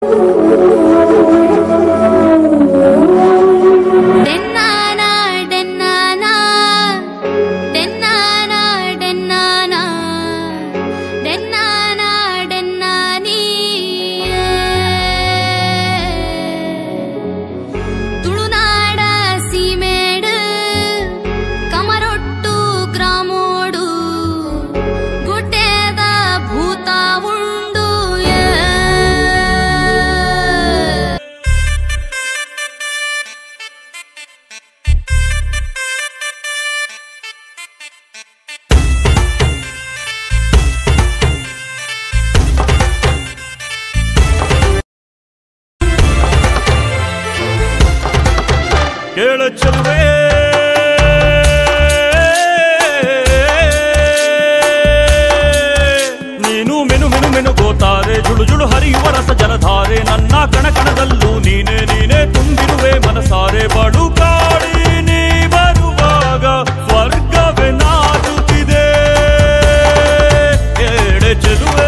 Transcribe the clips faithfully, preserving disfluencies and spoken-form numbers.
ನೀನು menu menu menu ಗೋತಾರೆ ಜುಳು ಜುಳು ಹರಿಯುವ ರಸ ಜಲಧಾರೆ ನನ್ನ ಕಣ ಕಣದಲ್ಲೂ ನೀನೆ ನೀನೆ ತುಂಬಿರುವೆ ಮನಸಾರೆ ಬಡು ಕಾಡಿ ನೀ ಬರುವಾಗ ಸ್ವರ್ಗವೇ ನಾಚುತ್ತಿದೆ ಎಡೆ ಚೆಲುವೆ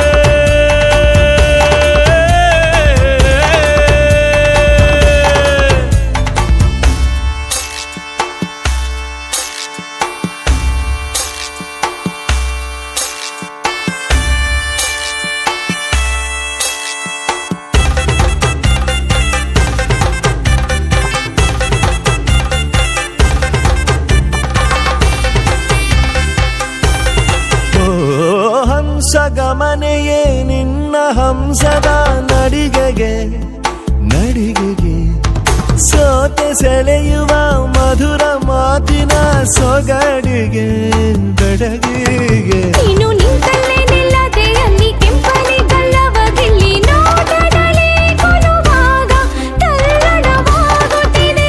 ಗಮನೆಯೇ ನಿನ್ನ ಹಂಸದ ನಡಿಗೆಗೆ ನಡಿಗೆಗೆ ಸೋತೆ ಸೆಳೆಯುವ ಮಧುರ ಮಾತಿನ ಸೊಗಡಿಗೆ ಬೆಡಗಿಗೆ ನೀನು ನಿಂತಲ್ಲೇ ನಿಲ್ಲದೆ ಅಲ್ಲಿ ಕೆಂಪನೆ ಗಲ್ಲವಗಿಲ್ಲಿ ನೋಟದಲ್ಲಿ ಕೊಲುವಾಗ ತಲ್ಲಣವಾಗುತ್ತಿದೆ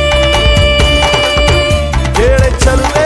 ಕೇಳೆ ಚಲ್ಲೆ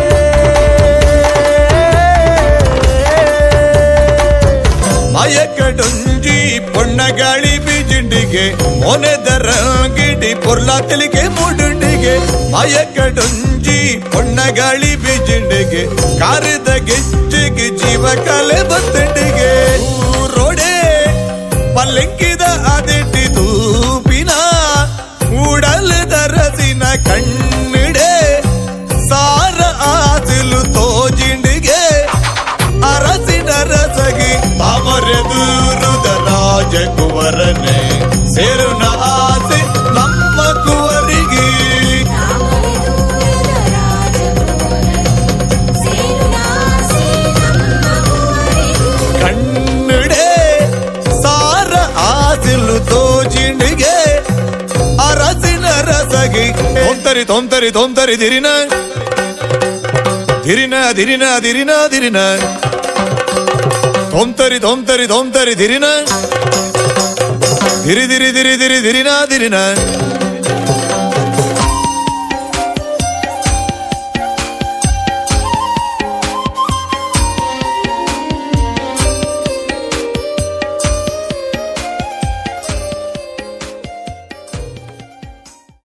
ಮಾಯಕಡೊಂಜಿ ಪೊಣ್ಣಗಾಳಿ ಬೀಜಿಂಡಿಗೆ ಮೊನೆದರ ಗಿಡಿ ಪೊರ್ಲ ತೆಲಿಗೆ ಮೂಡುಂಡಿಗೆ ಮಾಯಕಡೊಂಜಿ ಪೊಣ್ಣಗಾಳಿ ಬೀಜಿಂಡಿಗೆ ಕಾರಿದ ಗೆಜ್ಜೆಗೆ ಜೀವ ಕಲೆ ಬತ್ತಂಡಿಗೆ ರೋಡೆ ಪಲ್ಲಂಕಿದ ಅದೆಟ್ಟಿ ತೂಪಿನ ಉಡಲದ ರಸಿನ ಕಣ್ಣಿಡೆ ಸಾರ ಆಸಿಲು ತೋಜಿಂಡಿಗೆ ಅರಸಿನ ರಸಗಿ ತಾಮರೆದೂರುದ ರಾಜಕುವರನೆ ಸೇರುನ ಆಸೆ ನಮ್ಮ ಕುವರಿಗೆ ಕಣ್ಣಿಡೆ ಸಾರ ಆಸಿಲು ತೋಜಿಂಡಿಗೆ ಅರಸಿನ ರಸಗಿ ತೊಂತರಿ ತೊಂತರಿ ತೊಂತರಿ ದಿರಿನ ದಿರಿನ ದಿರಿನ ದಿರಿನ ದಿರಿನ ತೊಂತರಿ ತೊಂತರಿ ತೊಂತರಿ ದಿರಿನ ದಿರಿ ದಿರಿ ದಿರಿ ದಿರಿ ದಿರಿನ ದಿರಿನ